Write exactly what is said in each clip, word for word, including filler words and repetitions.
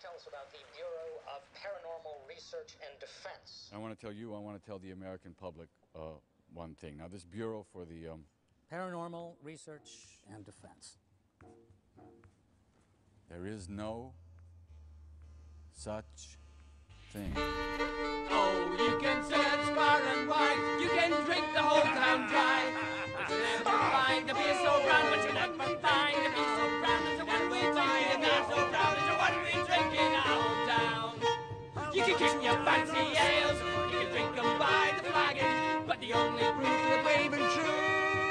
tell us about the Bureau of Paranormal Research and Defense? I want to tell you, I want to tell the American public uh, one thing. Now, this Bureau for the... Um... Paranormal Research and Defense. There is no such thing. Oh, you can search far and wide, you can drink the whole town dry. But you'll never find a beer so brown, but you'll never find a beer so brown as the one we drink, and not so brown as the one we drink in our town. You can kick your fancy ales, you can drink them by the flagon, but the only proof of the brave and true.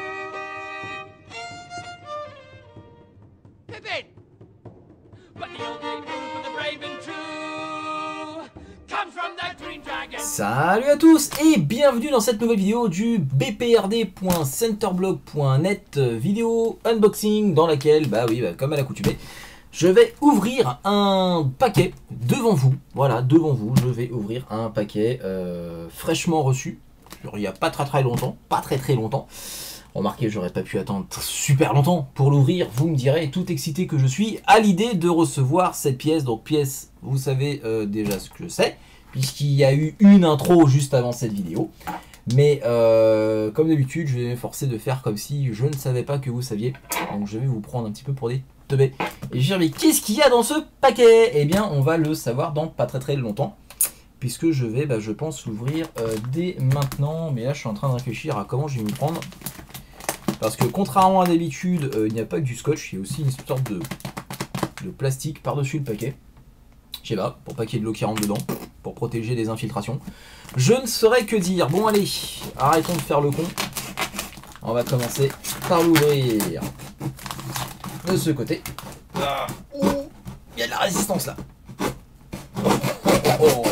Pippin! But the only proof of the brave and true comes from that green dragon. Salut à tous et bienvenue dans cette nouvelle vidéo du b p r d point centerblog point net vidéo unboxing dans laquelle, bah oui, bah, comme à l'accoutumée, je vais ouvrir un paquet devant vous. Voilà, devant vous, je vais ouvrir un paquet euh, fraîchement reçu. Il n'y a pas très très longtemps, pas très très longtemps. Remarquez, j'aurais pas pu attendre super longtemps pour l'ouvrir. Vous me direz, tout excité que je suis à l'idée de recevoir cette pièce. Donc pièce, vous savez euh, déjà ce que c'est, puisqu'il y a eu une intro juste avant cette vidéo. Mais euh, comme d'habitude, je vais m'efforcer de faire comme si je ne savais pas que vous saviez. Donc je vais vous prendre un petit peu pour des teubés. Et je vais dire, mais qu'est-ce qu'il y a dans ce paquet? Eh bien, on va le savoir dans pas très très longtemps. Puisque je vais, bah, je pense, l'ouvrir euh, dès maintenant. Mais là, je suis en train de réfléchir à comment je vais m'y prendre. Parce que contrairement à d'habitude, euh, il n'y a pas que du scotch, il y a aussi une sorte de, de plastique par-dessus le paquet. Je sais pas, pour pas qu'il y ait de l'eau qui rentre dedans, pour protéger les infiltrations. Je ne saurais que dire. Bon allez, arrêtons de faire le con. On va commencer par l'ouvrir de ce côté. Ah, oh, il y a de la résistance là. Oh, oh, oh.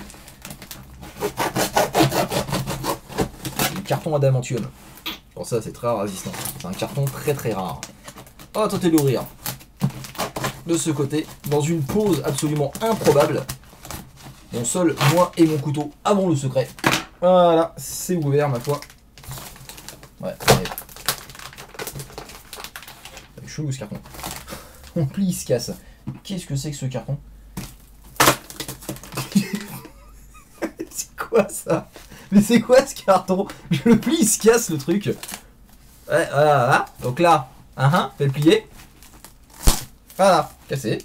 Du carton adamantium. Bon, ça c'est très résistant, c'est un carton très très rare. On va tenter de l'ouvrir de ce côté, dans une pause absolument improbable. Mon seul, moi et mon couteau avons le secret. Voilà, c'est ouvert ma foi. Ouais, allez. C'est chelou ce carton. Mon pli il se casse. Qu'est-ce que c'est que ce carton? C'est quoi ça? Mais c'est quoi ce carton? Le pli il se casse le truc. Ouais, voilà, voilà. Donc là, un uh -huh, fait le plier. Voilà, cassé.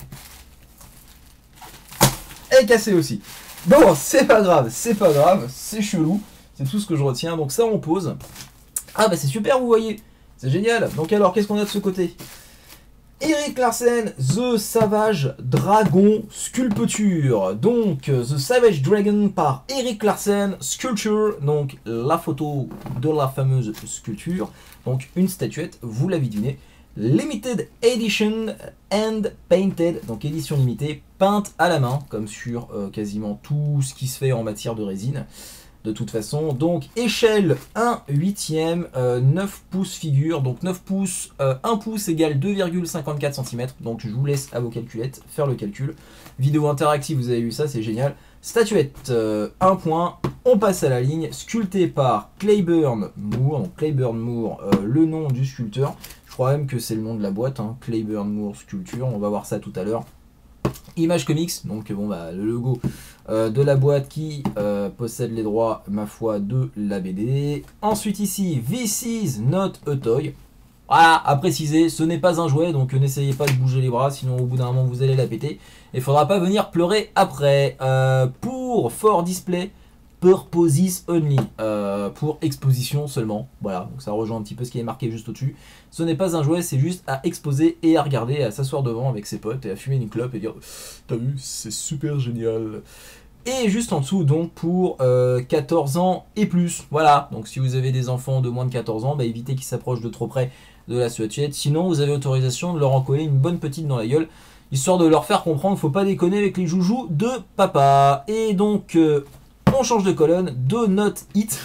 Et cassé aussi. Bon, c'est pas grave, c'est pas grave, c'est chelou. C'est tout ce que je retiens. Donc ça on pose. Ah bah c'est super, vous voyez. C'est génial. Donc alors, qu'est-ce qu'on a de ce côté? Erik Larsen, The Savage Dragon Sculpture. Donc, The Savage Dragon par Erik Larsen Sculpture. Donc, la photo de la fameuse sculpture. Donc, une statuette, vous l'avez deviné. Limited Edition and Painted. Donc, édition limitée, peinte à la main, comme sur euh, quasiment tout ce qui se fait en matière de résine. De toute façon, donc échelle un huitième, euh, neuf pouces figure, donc neuf pouces, euh, un pouce égale deux virgule cinquante-quatre centimètres, donc je vous laisse à vos calculettes faire le calcul. Vidéo interactive, vous avez vu ça, c'est génial. Statuette, euh, un point, on passe à la ligne, sculptée par Clayburn Moore, donc Clayburn Moore, euh, le nom du sculpteur, je crois même que c'est le nom de la boîte, hein, Clayburn Moore Sculpture, on va voir ça tout à l'heure. Image Comics, donc bon bah le logo euh, de la boîte qui euh, possède les droits, ma foi, de la B D. Ensuite ici, This is not a toy. Voilà, à préciser, ce n'est pas un jouet, donc n'essayez pas de bouger les bras, sinon au bout d'un moment vous allez la péter. Et il faudra pas venir pleurer après. Euh, pour For Display Purposes Only, euh, pour exposition seulement. Voilà, donc ça rejoint un petit peu ce qui est marqué juste au-dessus. Ce n'est pas un jouet, c'est juste à exposer et à regarder, à s'asseoir devant avec ses potes et à fumer une clope et dire t'as vu, c'est super génial. Et juste en dessous, donc pour euh, quatorze ans et plus. Voilà, donc si vous avez des enfants de moins de quatorze ans, bah, évitez qu'ils s'approchent de trop près de la statuette. Sinon, vous avez autorisation de leur en coller une bonne petite dans la gueule, histoire de leur faire comprendre qu'il ne faut pas déconner avec les joujoux de papa. Et donc, euh, on change de colonne, Do Not Eat.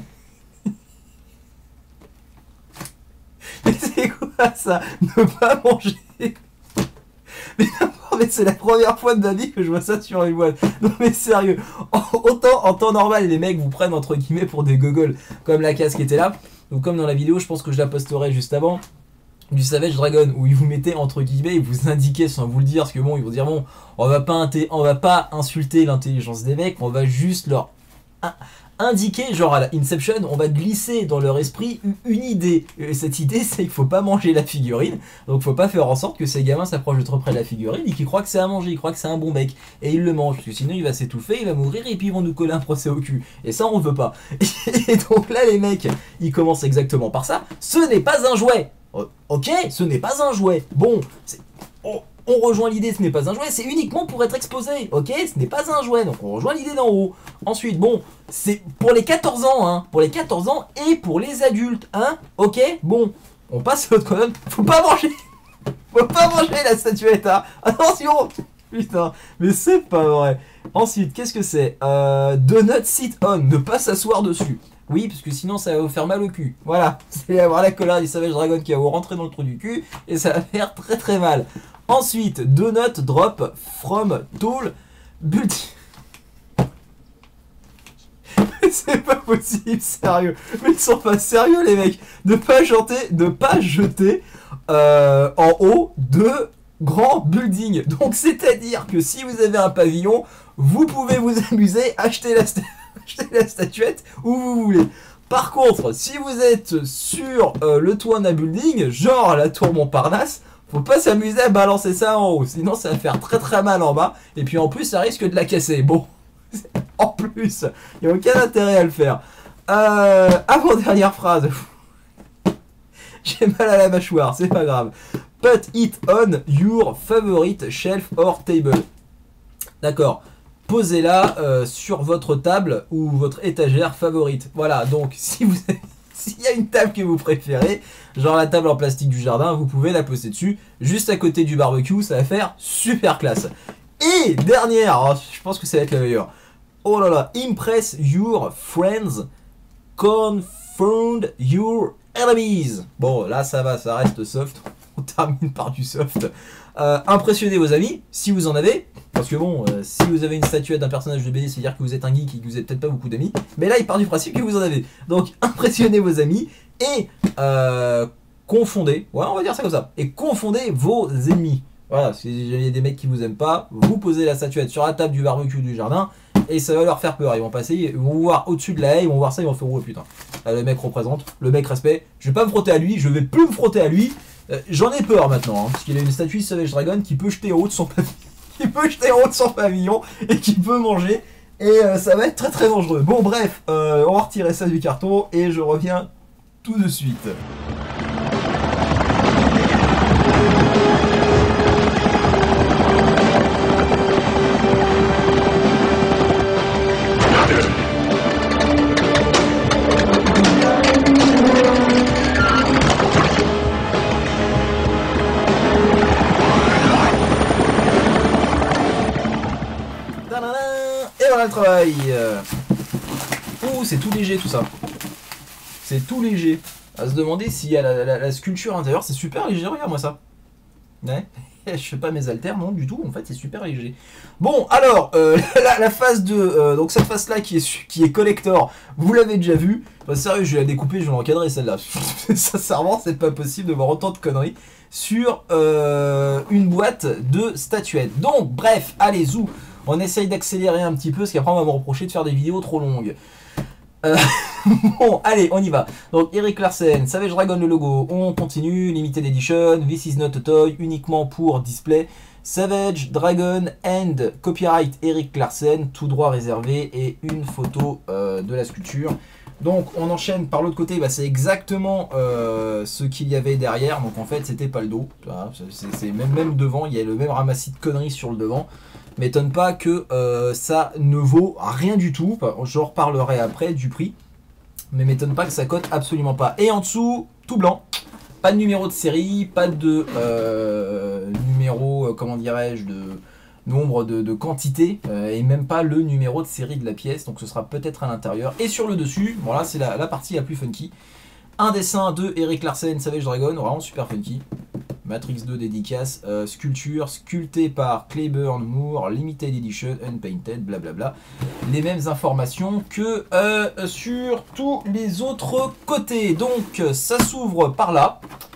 Mais c'est quoi ça? Ne pas manger? Mais mais c'est la première fois de ma vie que je vois ça sur une boîte. Non mais sérieux, autant en temps normal les mecs vous prennent entre guillemets pour des gogoles, comme la case qui était là, ou comme dans la vidéo, je pense que je la posterai juste avant. du Savage Dragon où ils vous mettaient entre guillemets, ils vous indiquaient sans vous le dire, parce que bon, ils vont dire bon, on va pas, on va pas insulter l'intelligence des mecs, on va juste leur indiquer, genre à la Inception, on va glisser dans leur esprit une idée. Et cette idée, c'est qu'il faut pas manger la figurine, donc faut pas faire en sorte que ces gamins s'approchent de trop près de la figurine et qu'ils croient que c'est à manger, ils croient que c'est un bon mec, et ils le mangent, parce que sinon il va s'étouffer, il va mourir, et puis ils vont nous coller un procès au cul. Et ça, on veut pas. Et donc là, les mecs, ils commencent exactement par ça. Ce n'est pas un jouet. Ok, ce n'est pas un jouet. Bon, on, on rejoint l'idée, ce n'est pas un jouet, c'est uniquement pour être exposé. Ok, ce n'est pas un jouet, donc on rejoint l'idée d'en haut. Ensuite, bon, c'est pour les quatorze ans, hein, pour les quatorze ans et pour les adultes, hein. Ok, bon, on passe à l'autre colonne. Faut pas manger, faut pas manger la statuette, hein. Attention, putain, mais c'est pas vrai. Ensuite, qu'est-ce que c'est euh, Do not sit on, ne pas s'asseoir dessus. Oui, parce que sinon ça va vous faire mal au cul. Voilà, c'est avoir la colère du Savage Dragon qui va vous rentrer dans le trou du cul et ça va faire très très mal. Ensuite, do not drop from tall building. C'est pas possible, sérieux. Mais ils sont pas sérieux les mecs. Ne pas jeter, de pas jeter euh, en haut de grands buildings. Donc c'est-à-dire que si vous avez un pavillon, vous pouvez vous amuser, acheter la statue. Achetez la statuette où vous voulez. Par contre, si vous êtes sur euh, le toit d'un building, genre la tour Montparnasse, faut pas s'amuser à balancer ça en haut, sinon ça va faire très très mal en bas, et puis en plus ça risque de la casser. Bon, en plus, il n'y a aucun intérêt à le faire. Euh, avant-dernière phrase. J'ai mal à la mâchoire, c'est pas grave. Put it on your favorite shelf or table. D'accord. Posez-la euh, sur votre table ou votre étagère favorite. Voilà, donc si vous avez, s'il y a une table que vous préférez, genre la table en plastique du jardin, vous pouvez la poser dessus, juste à côté du barbecue, ça va faire super classe. Et dernière, oh, je pense que ça va être la meilleure. Oh là là, impress your friends, confound your enemies. Bon, là ça va, ça reste soft. On termine par du soft. Euh, impressionnez vos amis, si vous en avez. Parce que bon, euh, si vous avez une statuette d'un personnage de B D, c'est-à-dire que vous êtes un geek et que vous n'avez peut-être pas beaucoup d'amis. Mais là, il part du principe que vous en avez. Donc, impressionnez vos amis et euh, confondez. Ouais, on va dire ça comme ça. Et confondez vos ennemis. Voilà, si il y a des mecs qui vous aiment pas, vous posez la statuette sur la table du barbecue du jardin et ça va leur faire peur. Ils vont passer, ils vont voir au-dessus de la haie, ils vont voir ça, ils vont faire oh putain. Là, le mec représente, le mec respect. Je vais pas me frotter à lui, je vais plus me frotter à lui. Euh, J'en ai peur maintenant, hein, parce qu'il a une statue de Savage Dragon qui peut jeter en haut de son pavillon, qui peut jeter en haut de son pavillon et qui peut manger. Et euh, ça va être très très dangereux. Bon bref, euh, on va retirer ça du carton et je reviens tout de suite. Et voilà le travail. Ouh, c'est tout léger tout ça. C'est tout léger. À se demander s'il y a la, la, la sculpture intérieure, c'est super léger, regarde-moi ça. Ouais. Je fais pas mes haltères, non du tout, en fait c'est super léger. Bon, alors, euh, la, la phase deux, euh, donc cette phase là qui est, qui est collector, vous l'avez déjà vu. Enfin, sérieux, je vais la découper, je vais l'encadrer celle-là. Sincèrement, c'est pas possible de voir autant de conneries sur euh, une boîte de statuettes. Donc, bref, allez, zou. On essaye d'accélérer un petit peu, parce qu'après on va me reprocher de faire des vidéos trop longues. Euh, bon, allez, on y va. Donc, Erik Larsen, Savage Dragon, le logo. On continue. Limited Edition. This is not a toy. Uniquement pour display. Savage Dragon and copyright Erik Larsen. Tout droit réservé. Et une photo euh, de la sculpture. Donc, on enchaîne par l'autre côté. Bah, c'est exactement euh, ce qu'il y avait derrière. Donc, en fait, c'était pas le dos. Voilà, c'est même, même devant. Il y a le même ramassis de conneries sur le devant. M'étonne pas que euh, ça ne vaut rien du tout. Enfin, je reparlerai après du prix. Mais m'étonne pas que ça cote absolument pas. Et en dessous, tout blanc. Pas de numéro de série, pas de euh, numéro, euh, comment dirais-je, de nombre de, de quantité. Euh, et même pas le numéro de série de la pièce. Donc ce sera peut-être à l'intérieur. Et sur le dessus, voilà, c'est la, la partie la plus funky. Un dessin de Erik Larsen, Savage Dragon, vraiment super funky. Matrix deux dédicace, euh, sculpture sculptée par Clayburn Moore, Limited Edition, Unpainted, blablabla. Les mêmes informations que euh, sur tous les autres côtés. Donc ça s'ouvre par là.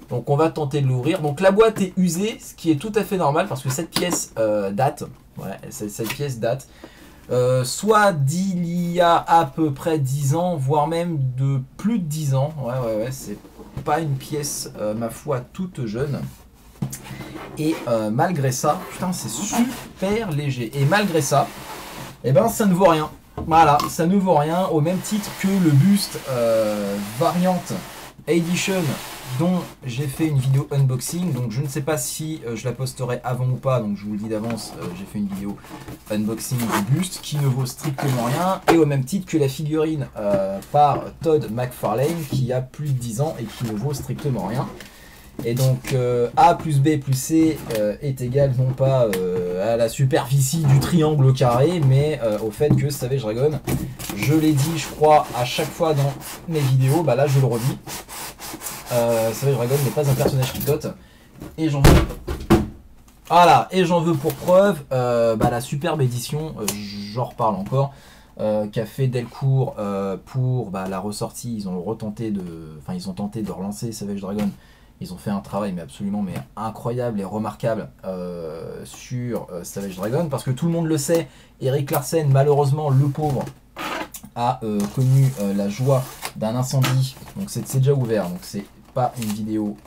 Donc on va tenter de l'ouvrir. Donc la boîte est usée, ce qui est tout à fait normal parce que cette pièce euh, date. Ouais, cette, cette pièce date. Euh, soit d'il y a à peu près dix ans, voire même de plus de dix ans. Ouais, ouais, ouais, c'est pas une pièce, euh, ma foi, toute jeune. Et euh, malgré ça, putain, c'est super léger. Et malgré ça, eh ben, ça ne vaut rien. Voilà, ça ne vaut rien au même titre que le buste euh, variante Edition dont j'ai fait une vidéo unboxing. Donc je ne sais pas si euh, je la posterai avant ou pas, donc je vous le dis d'avance, euh, j'ai fait une vidéo unboxing du buste qui ne vaut strictement rien. Et au même titre que la figurine euh, par Todd McFarlane qui a plus de dix ans et qui ne vaut strictement rien. Et donc euh, A plus B plus C euh, est égal non pas euh, à la superficie du triangle au carré, mais euh, au fait que Savage Dragon, je l'ai dit je crois à chaque fois dans mes vidéos, bah là je le redis, euh, Savage Dragon n'est pas un personnage qui cote, et j'en veux, voilà, et j'en veux pour preuve euh, bah, la superbe édition, euh, j'en reparle encore, euh, qu'a fait Delcourt euh, pour bah, la ressortie. Ils ont retenté de, enfin ils ont tenté de relancer Savage Dragon. Ils ont fait un travail mais absolument mais incroyable et remarquable euh, sur euh, Savage Dragon, parce que tout le monde le sait, Erik Larsen, malheureusement le pauvre, a euh, connu euh, la joie d'un incendie. Donc c'est déjà ouvert, donc c'est pas une vidéo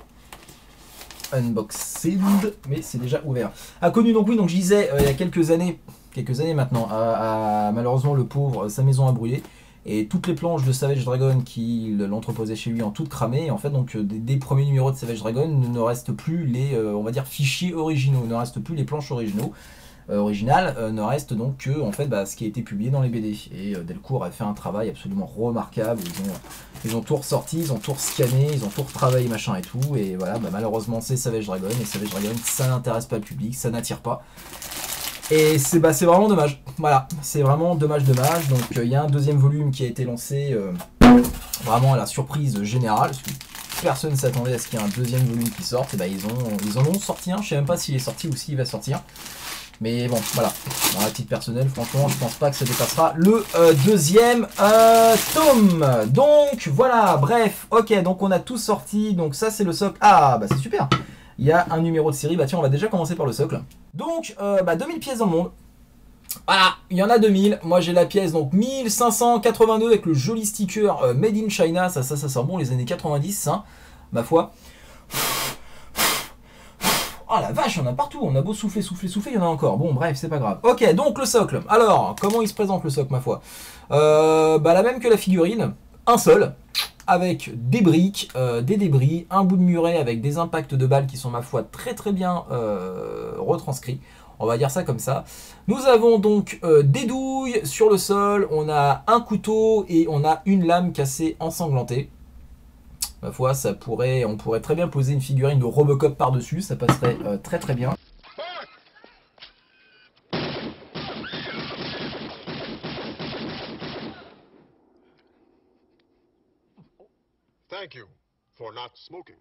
unboxing, mais c'est déjà ouvert. A connu donc oui, donc je disais euh, il y a quelques années, quelques années maintenant, a, a, malheureusement le pauvre, sa maison a brûlé. Et toutes les planches de Savage Dragon qu'il l'entreposait chez lui en toutes cramées. Et en fait, donc des, des premiers numéros de Savage Dragon ne restent plus les, euh, on va dire, fichiers originaux, ne restent plus les planches originaux, euh, originales, euh, ne reste donc que en fait bah, ce qui a été publié dans les B D. Et euh, Delcourt a fait un travail absolument remarquable. Ils ont, ils ont tout ressorti, ils ont tout scanné, ils ont tout retravaillé machin et tout. Et voilà, bah, malheureusement c'est Savage Dragon, et Savage Dragon ça n'intéresse pas le public, ça n'attire pas. Et c'est bah, vraiment dommage, voilà, c'est vraiment dommage, dommage. Donc il euh, y a un deuxième volume qui a été lancé euh, vraiment à la surprise générale, parce que personne ne s'attendait à ce qu'il y ait un deuxième volume qui sorte. Et bah, ils, ont, ils en ont sorti un, je sais même pas s'il est sorti ou s'il va sortir. Mais bon, voilà, dans la petite personnelle, franchement, je pense pas que ça dépassera le euh, deuxième euh, tome. Donc voilà, bref, ok, donc on a tout sorti, donc ça c'est le socle. Ah, bah c'est super. Il y a un numéro de série, bah tiens, on va déjà commencer par le socle. Donc, euh, bah deux mille pièces dans le monde. Voilà, il y en a deux mille. Moi j'ai la pièce donc mille cinq cent quatre-vingt-deux avec le joli sticker euh, Made in China. Ça, ça, ça sent bon les années quatre-vingt-dix, hein, ma foi. Oh la vache, il y en a partout. On a beau souffler, souffler, souffler, il y en a encore. Bon, bref, c'est pas grave. Ok, donc le socle. Alors, comment il se présente le socle, ma foi? euh, Bah la même que la figurine. Un seul. Avec des briques, euh, des débris, un bout de muret avec des impacts de balles qui sont ma foi très très bien euh, retranscrits. On va dire ça comme ça. Nous avons donc euh, des douilles sur le sol, on a un couteau et on a une lame cassée ensanglantée. Ma foi, ça pourrait, on pourrait très bien poser une figurine de Robocop par-dessus, ça passerait euh, très très bien. Thank you for not smoking.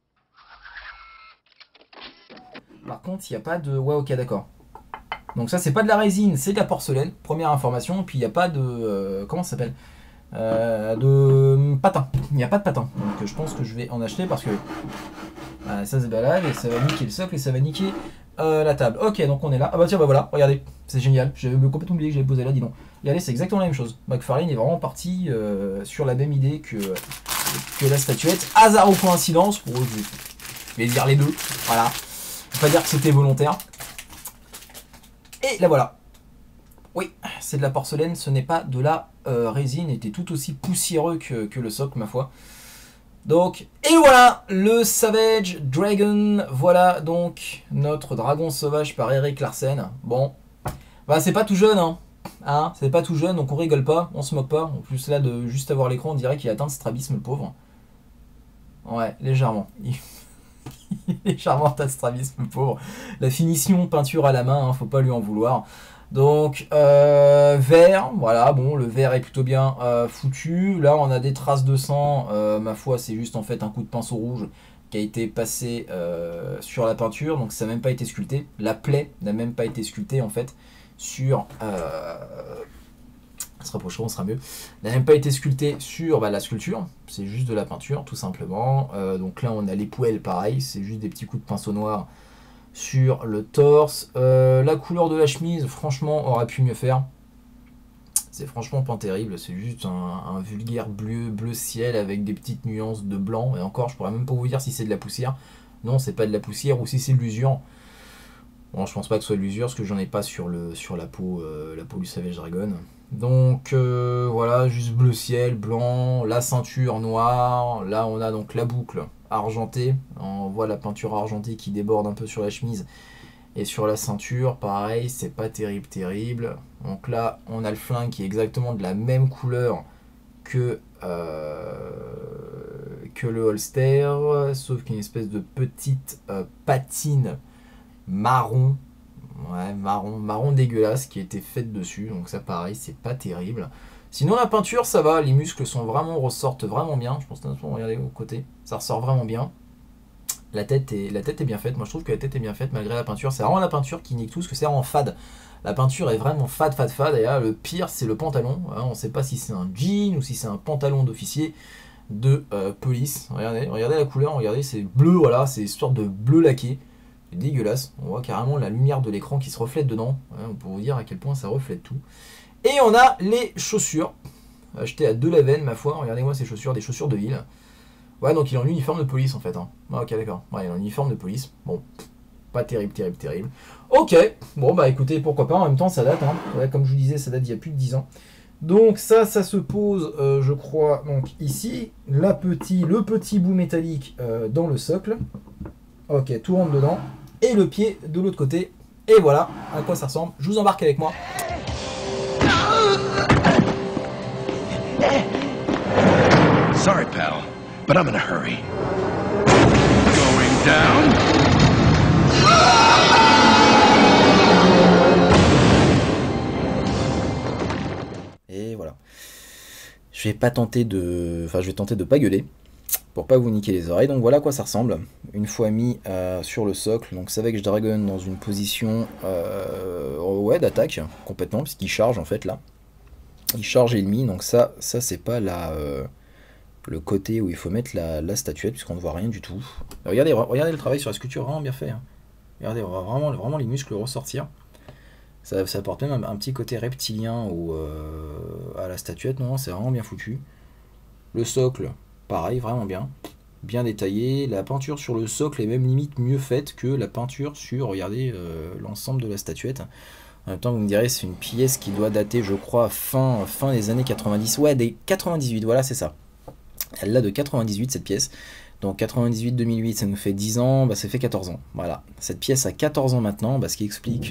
Par contre, il n'y a pas de... Ouais, ok, d'accord. Donc ça, c'est pas de la résine, c'est de la porcelaine. Première information. Et puis, il n'y a pas de... Euh, comment ça s'appelle euh, De patin. Il n'y a pas de patin. Donc, je pense que je vais en acheter parce que... Euh, ça se balade et ça va niquer le socle et ça va niquer euh, la table. Ok, donc on est là. Ah bah tiens, bah voilà, regardez. C'est génial. J'avais complètement oublié que j'avais posé là, dis donc. Regardez, c'est exactement la même chose. McFarlane est vraiment parti euh, sur la même idée que... que la statuette, hasard ou coïncidence, pour eux, je vais dire les deux, voilà, faut pas dire que c'était volontaire, et la voilà, oui, c'est de la porcelaine, ce n'est pas de la euh, résine, était tout aussi poussiéreux que, que le socle, ma foi, donc, et voilà, le Savage Dragon, voilà donc, notre dragon sauvage par Erik Larsen, bon, bah c'est pas tout jeune, hein, Hein, c'est pas tout jeune, donc on rigole pas, on se moque pas. En plus là, de juste avoir l'écran, on dirait qu'il a atteint le strabisme, le pauvre. Ouais, légèrement. Il est légèrement atteint le strabisme, le pauvre. La finition peinture à la main, hein, faut pas lui en vouloir. Donc, euh, vert, voilà, bon, le vert est plutôt bien euh, foutu. Là, on a des traces de sang, euh, ma foi, c'est juste en fait un coup de pinceau rouge qui a été passé euh, sur la peinture, donc ça n'a même pas été sculpté. La plaie n'a même pas été sculptée en fait sur, euh, On se rapprochera, on sera mieux. Elle n'a même pas été sculptée sur bah, la sculpture, c'est juste de la peinture, tout simplement. Euh, donc là, on a les poêles, pareil, c'est juste des petits coups de pinceau noir sur le torse. Euh, la couleur de la chemise, franchement, aurait pu mieux faire. C'est franchement pas terrible, c'est juste un, un vulgaire bleu, bleu ciel avec des petites nuances de blanc. Et encore, je pourrais même pas vous dire si c'est de la poussière. Non, c'est pas de la poussière ou si c'est de l'usure. Bon, je pense pas que ce soit de l'usure, parce que j'en ai pas sur, le, sur la, peau, euh, la peau du Savage Dragon. Donc euh, voilà, juste bleu ciel, blanc, la ceinture noire. Là, on a donc la boucle argentée. On voit la peinture argentée qui déborde un peu sur la chemise. Et sur la ceinture, pareil, c'est pas terrible, terrible. Donc là, on a le flingue qui est exactement de la même couleur que, euh, que le holster, sauf qu'une espèce de petite euh, patine marron, ouais, marron, marron dégueulasse qui a été faite dessus. Donc ça, pareil, c'est pas terrible. Sinon, la peinture, ça va. Les muscles sont vraiment, ressortent vraiment bien. Je pense que regardez au côté, ça ressort vraiment bien. La tête, est, la tête est bien faite, moi je trouve que la tête est bien faite malgré la peinture, c'est vraiment la peinture qui nique tout, parce que c'est vraiment fade. La peinture est vraiment fade, fade, fade, et là le pire c'est le pantalon, on ne sait pas si c'est un jean ou si c'est un pantalon d'officier de euh, police. Regardez, regardez la couleur, regardez, c'est bleu, voilà, c'est une sorte de bleu laqué, c'est dégueulasse, on voit carrément la lumière de l'écran qui se reflète dedans, on peut vous dire à quel point ça reflète tout. Et on a les chaussures, achetées à Delaven ma foi, regardez-moi ces chaussures, des chaussures de ville. Ouais, donc il est en uniforme de police en fait. Hein. Ah, ok, d'accord. Ouais, il est en uniforme de police. Bon, pas terrible, terrible, terrible. Ok, bon bah écoutez, pourquoi pas. En même temps, ça date. Hein. Ouais, comme je vous disais, ça date d'il y a plus de dix ans. Donc ça, ça se pose, euh, je crois, donc ici. La petit, le petit bout métallique euh, dans le socle. Ok, tout rentre dedans. Et le pied de l'autre côté. Et voilà à quoi ça ressemble. Je vous embarque avec moi. Sorry, pal. But I'm in a hurry. Going down. Et voilà. Je vais pas tenter de, enfin, je vais tenter de pas gueuler pour pas vous niquer les oreilles. Donc voilà à quoi ça ressemble. Une fois mis euh, sur le socle, donc Savage Dragon dans une position, euh, ouais, d'attaque complètement, puisqu'il charge en fait là. Il charge l'ennemi. Donc ça, ça c'est pas la euh, le côté où il faut mettre la, la statuette, puisqu'on ne voit rien du tout. Regardez, regardez le travail sur la sculpture, vraiment bien fait. Hein. Regardez, on voit vraiment, vraiment les muscles ressortir. Ça, ça apporte même un, un petit côté reptilien au, euh, à la statuette. Non, c'est vraiment bien foutu. Le socle, pareil, vraiment bien. Bien détaillé. La peinture sur le socle est même limite mieux faite que la peinture sur, regardez, euh, l'ensemble de la statuette. En même temps, vous me direz, c'est une pièce qui doit dater, je crois, fin, fin des années quatre-vingt-dix. Ouais, des quatre-vingt-dix-huit, voilà, c'est ça. Elle l'a de quatre-vingt-dix-huit, cette pièce. Donc quatre-vingt-dix-huit deux mille huit, ça nous fait dix ans, bah, ça fait quatorze ans. Voilà, cette pièce a quatorze ans maintenant, bah, ce qui explique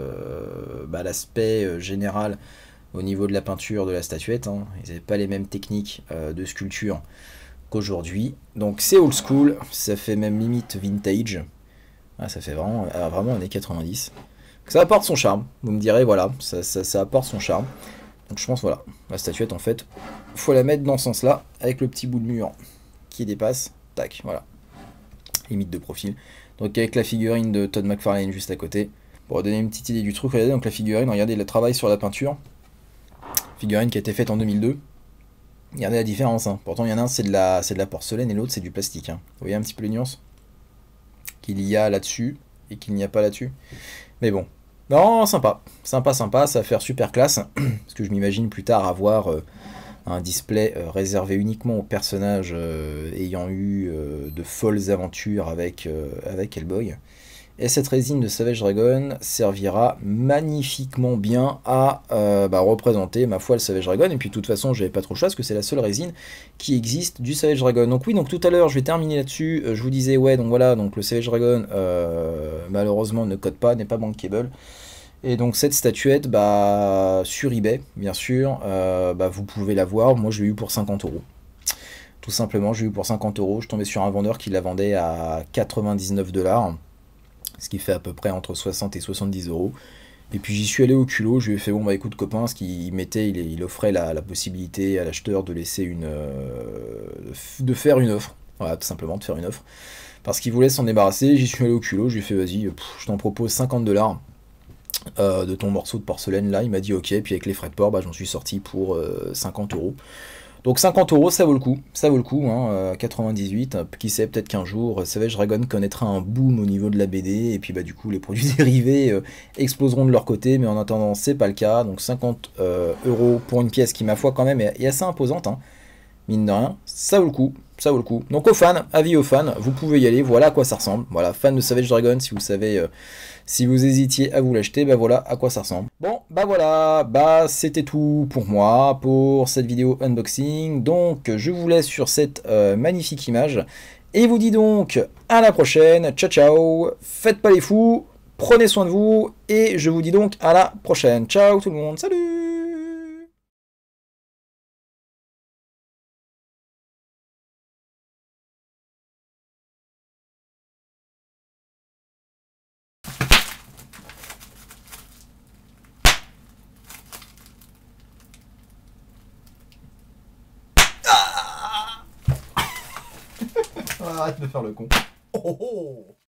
euh, bah, l'aspect euh, général au niveau de la peinture de la statuette. Hein. Ils n'avaient pas les mêmes techniques euh, de sculpture qu'aujourd'hui. Donc c'est old school, ça fait même limite vintage. Ah, ça fait vraiment, ah, vraiment années quatre-vingt-dix. Donc, ça apporte son charme, vous me direz, voilà, ça, ça, ça apporte son charme. Donc je pense, voilà, la statuette en fait, il faut la mettre dans ce sens-là, avec le petit bout de mur qui dépasse, tac, voilà, limite de profil. Donc avec la figurine de Todd McFarlane juste à côté, pour donner une petite idée du truc, regardez, donc la figurine, regardez le travail sur la peinture, figurine qui a été faite en deux mille deux, regardez la différence, hein. Pourtant il y en a un c'est de la, c'est de la porcelaine et l'autre c'est du plastique, hein. Vous voyez un petit peu les nuances qu'il y a là-dessus et qu'il n'y a pas là-dessus, mais bon. Non, sympa, sympa, sympa, ça va faire super classe, parce que je m'imagine plus tard avoir euh, un display euh, réservé uniquement aux personnages euh, ayant eu euh, de folles aventures avec, euh, avec Hellboy. Et cette résine de Savage Dragon servira magnifiquement bien à euh, bah, représenter, ma foi, le Savage Dragon. Et puis de toute façon, j'avais pas trop le choix, parce que c'est la seule résine qui existe du Savage Dragon. Donc oui, donc tout à l'heure, je vais terminer là-dessus. Euh, je vous disais, ouais, donc voilà, donc le Savage Dragon, euh, malheureusement, ne code pas, n'est pas bankable. Et donc cette statuette, bah, sur eBay, bien sûr, euh, bah, vous pouvez la voir. Moi, je l'ai eu pour cinquante euros. Tout simplement, je l'ai eu pour cinquante euros. Je tombais sur un vendeur qui la vendait à quatre-vingt-dix-neuf dollars. Ce qui fait à peu près entre soixante et soixante-dix euros. Et puis j'y suis allé au culot, je lui ai fait bon bah écoute copain, ce qu'il mettait, il, il offrait la, la possibilité à l'acheteur de laisser une, euh, de faire une offre, voilà tout simplement de faire une offre, parce qu'il voulait s'en débarrasser. J'y suis allé au culot, je lui ai fait vas-y, je t'en propose cinquante dollars, euh, de ton morceau de porcelaine là. Il m'a dit ok, puis avec les frais de port, bah, j'en suis sorti pour euh, cinquante euros. Donc cinquante euros, ça vaut le coup, ça vaut le coup, hein, euh, quatre-vingt-dix-huit, qui sait, peut-être qu'un jour, Savage Dragon connaîtra un boom au niveau de la B D, et puis bah du coup les produits dérivés euh, exploseront de leur côté, mais en attendant c'est pas le cas, donc cinquante euh, euros pour une pièce qui ma foi quand même est, est assez imposante, hein. Mine de rien, ça vaut le coup, ça vaut le coup. Donc aux fans, avis aux fans, vous pouvez y aller, voilà à quoi ça ressemble. Voilà, fan de Savage Dragon, si vous savez, euh, si vous hésitiez à vous l'acheter, bah voilà à quoi ça ressemble. Bon, bah voilà, bah c'était tout pour moi, pour cette vidéo unboxing. Donc je vous laisse sur cette euh, magnifique image, et vous dis donc à la prochaine, ciao ciao, faites pas les fous, prenez soin de vous, et je vous dis donc à la prochaine. Ciao tout le monde, salut! Arrête de faire le con. Oh, oh.